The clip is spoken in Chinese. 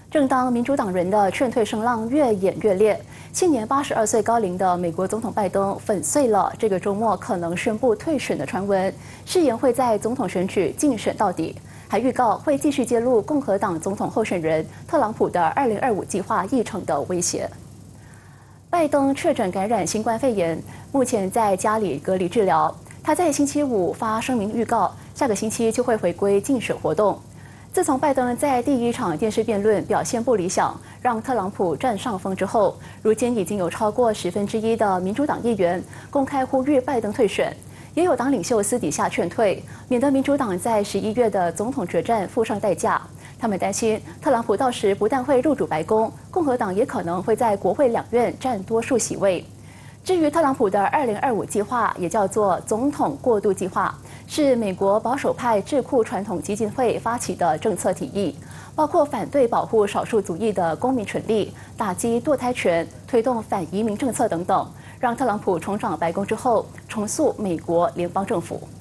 正当民主党人的劝退声浪越演越烈，现年82岁高龄的美国总统拜登粉碎了这个周末可能宣布退选的传闻，誓言会在总统选举竞选到底，还预告会继续揭露共和党总统候选人特朗普的2025计划议程的威胁。拜登确诊感染新冠肺炎，目前在家里隔离治疗。他在星期五发声明预告，下个星期就会回归竞选活动。自从拜登在第一场电视辩论表现不理想，让特朗普占上风之后，如今已经有超过1/10的民主党议员公开呼吁拜登退选，也有党领袖私底下劝退，免得民主党在11月的总统决战付上代价。他们担心特朗普到时不但会入主白宫，共和党也可能会在国会两院占多数席位。至于特朗普的2025计划，也叫做总统过渡计划，是美国保守派智库传统基金会发起的政策提议，包括反对保护少数族裔的公民权利、打击堕胎权、推动反移民政策等等，让特朗普重掌白宫之后，重塑美国联邦政府。